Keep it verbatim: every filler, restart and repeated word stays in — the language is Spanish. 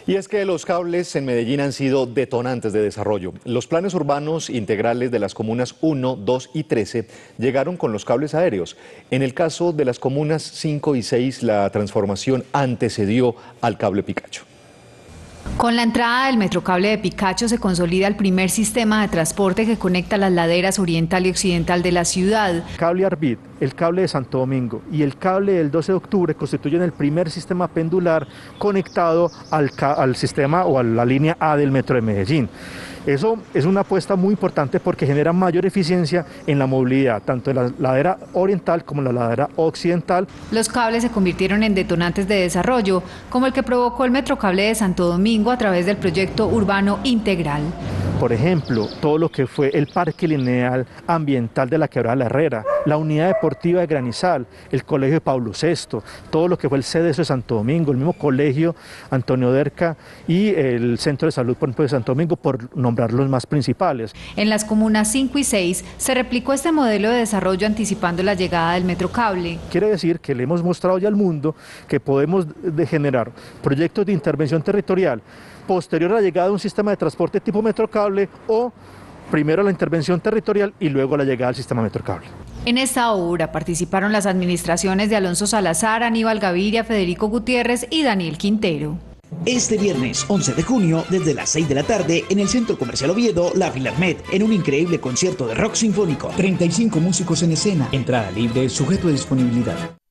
Y es que los cables en Medellín han sido detonantes de desarrollo. Los planes urbanos integrales de las comunas uno, dos y trece llegaron con los cables aéreos. En el caso de las comunas cinco y seis, la transformación antecedió al cable Picacho. Con la entrada del Metrocable de Picacho se consolida el primer sistema de transporte que conecta las laderas oriental y occidental de la ciudad. El cable Arbit, el cable de Santo Domingo y el cable del doce de octubre constituyen el primer sistema pendular conectado al, al sistema o a la línea A del Metro de Medellín. Eso es una apuesta muy importante porque genera mayor eficiencia en la movilidad, tanto en la ladera oriental como en la ladera occidental. Los cables se convirtieron en detonantes de desarrollo, como el que provocó el Metrocable de Santo Domingo a través del proyecto urbano integral. Por ejemplo, todo lo que fue el parque lineal ambiental de la Quebrada La Herrera, la unidad deportiva de Granizal, el colegio de Pablo sexto, todo lo que fue el C D S de Santo Domingo, el mismo colegio Antonio Derca y el centro de salud por ejemplo, de Santo Domingo, por nombrar los más principales. En las comunas cinco y seis se replicó este modelo de desarrollo anticipando la llegada del Metrocable. Quiere decir que le hemos mostrado ya al mundo que podemos de generar proyectos de intervención territorial posterior a la llegada de un sistema de transporte tipo Metrocable o primero la intervención territorial y luego la llegada al sistema Metrocable. En esta obra participaron las administraciones de Alonso Salazar, Aníbal Gaviria, Federico Gutiérrez y Daniel Quintero. Este viernes once de junio, desde las seis de la tarde, en el Centro Comercial Oviedo, la Filarmet, en un increíble concierto de rock sinfónico. treinta y cinco músicos en escena. Entrada libre, sujeto de disponibilidad.